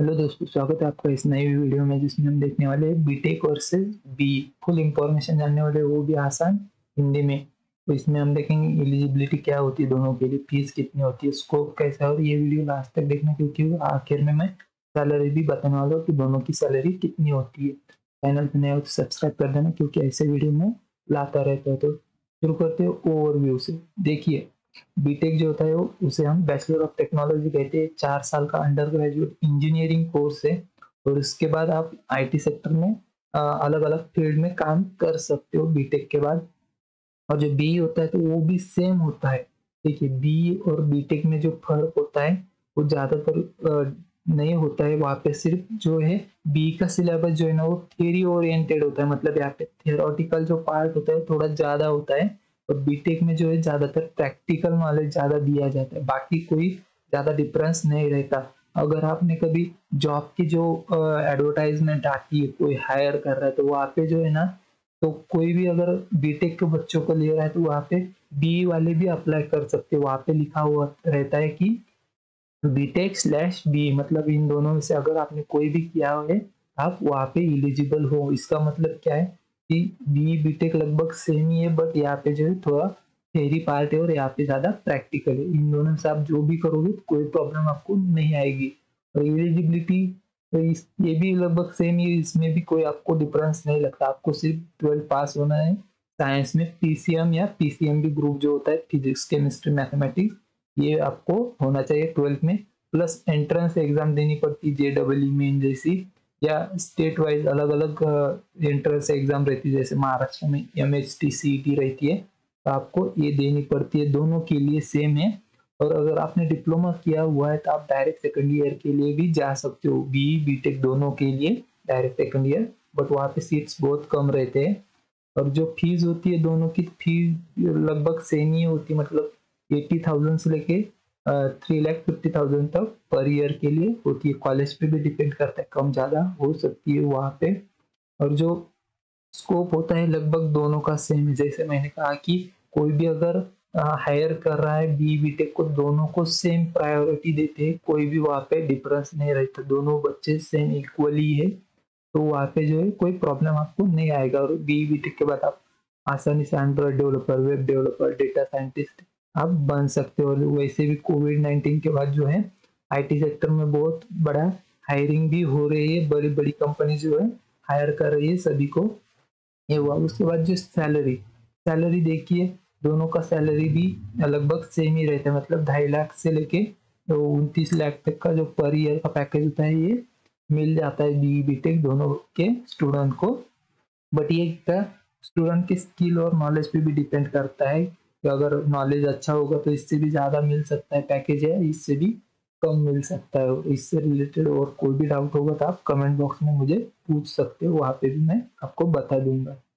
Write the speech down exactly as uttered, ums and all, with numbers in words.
Hello दोस्तों, स्वागत है आपका इस नई वीडियो में जिसमें हम देखने वाले हैं BTech versus B. Full information जानने वाले, वो भी आसान हिंदी में। तो इसमें हम देखेंगे एलिजिबिलिटी क्या होती है दोनों के लिए, फीस कितनी होती है, स्कोप कैसा है। और ये वीडियो लास्ट तक देखना क्योंकि आखिर में मैं सैलरी भी बताने वाला हूँ कि दोनों की सैलरी कितनी होती है। चैनल पर नए हो तो सब्सक्राइब कर देना क्योंकि ऐसे वीडियो में लाता रहता है। तो शुरू करते हैं ओवरव्यू से। देखिए, बीटेक जो होता है वो उसे हम बैचलर ऑफ टेक्नोलॉजी कहते हैं। चार साल का अंडर ग्रेजुएट इंजीनियरिंग कोर्स है और उसके बाद आप आईटी सेक्टर में अलग अलग फील्ड में काम कर सकते हो बीटेक के बाद। और जो बी होता है तो वो भी सेम होता है। देखिए, बी और बीटेक में जो फर्क होता है वो ज्यादातर नहीं होता है। वहाँ पे सिर्फ जो है बी का सिलेबस जो है ना वो थियरी ओरिएंटेड होता है, मतलब यहाँ पे थियोरेटिकल जो पार्ट होता है थोड़ा ज्यादा होता है। और बीटेक में जो है ज्यादातर प्रैक्टिकल नॉलेज ज्यादा दिया जाता है, बाकी कोई ज्यादा डिफरेंस नहीं रहता। अगर आपने कभी जॉब की जो एडवर्टाइजमेंट आती है, कोई हायर कर रहा है तो वहाँ पे जो है ना, तो कोई भी अगर बीटेक के बच्चों को ले रहा है तो वहाँ पे बी वाले भी अप्लाई कर सकते हैं। वहाँ पे लिखा हुआ रहता है कि बीटेक स्लैश बी, मतलब इन दोनों में से अगर आपने कोई भी किया है आप वहाँ पे एलिजिबल हो। इसका मतलब क्या है कि बी बीटेक लगभग सेम ही है, बट यहाँ पे जो है थोड़ा थेरी पार्ट है और यहाँ पे ज्यादा प्रैक्टिकल है। इन दोनों से आप जो भी करोगे तो कोई प्रॉब्लम आपको नहीं आएगी। और एलिजिबिलिटी तो इस ये भी लगभग सेम ही, इसमें भी कोई आपको डिफरेंस नहीं लगता। आपको सिर्फ ट्वेल्थ पास होना है। साइंस में पीसीएम या पीसीएमबी ग्रुप जो होता है, फिजिक्स केमिस्ट्री मैथमेटिक्स, ये आपको होना चाहिए ट्वेल्थ में। प्लस एंट्रेंस एग्जाम देनी पड़ती है, जे डबल ई मेन जैसी, या स्टेट वाइज अलग अलग एंट्रेंस एग्जाम रहती है। जैसे महाराष्ट्र में M H T C T रहती है, तो आपको ये देनी पड़ती है। दोनों के लिए सेम है। और अगर आपने डिप्लोमा किया हुआ है तो आप डायरेक्ट सेकंड ईयर के लिए भी जा सकते हो, बी बीटेक दोनों के लिए डायरेक्ट सेकंड ईयर। बट वहाँ पे सीट्स बहुत कम रहते हैं। और जो फीस होती है दोनों की, फीस लगभग सेम ही होती है, मतलब एटी थाउजेंड से लेके थ्री लैख फिफ्टी थाउजेंड तक पर ईयर के लिए होती है। कॉलेज पे भी डिपेंड करता है, कम ज्यादा हो सकती है वहाँ पे। और जो स्कोप होता है लगभग दोनों का सेम है। जैसे मैंने कहा कि कोई भी अगर हायर कर रहा है बी बीटेक को, दोनों को सेम प्रायोरिटी देते हैं, कोई भी वहाँ पे डिफरेंस नहीं रहता, दोनों बच्चे सेम इक्वली है। तो वहाँ पे जो है कोई प्रॉब्लम आपको नहीं आएगा। और बी बीटेक के बाद आप आसानी से Android developer, web developer, data scientist आप बन सकते हो। और वैसे भी कोविड नाइन्टीन के बाद जो है आईटी सेक्टर में बहुत बड़ा हायरिंग भी हो रही है, बड़ी बड़ी कंपनी जो है हायर कर रही है सभी को। ये हुआ। उसके बाद जो सैलरी सैलरी देखिए, दोनों का सैलरी भी लगभग सेम ही रहता है, मतलब ढाई लाख से लेके तो उनतीस लाख तक का जो पर ईयर का पैकेज होता है ये मिल जाता है बी बीटेक दोनों के स्टूडेंट को। बट ये स्टूडेंट की स्किल और नॉलेज पे भी डिपेंड करता है कि अगर नॉलेज अच्छा होगा तो इससे भी ज्यादा मिल सकता है पैकेज, है इससे भी कम मिल सकता है। इससे रिलेटेड और कोई भी डाउट होगा तो आप कमेंट बॉक्स में मुझे पूछ सकते हो, वहां पे भी मैं आपको बता दूंगा।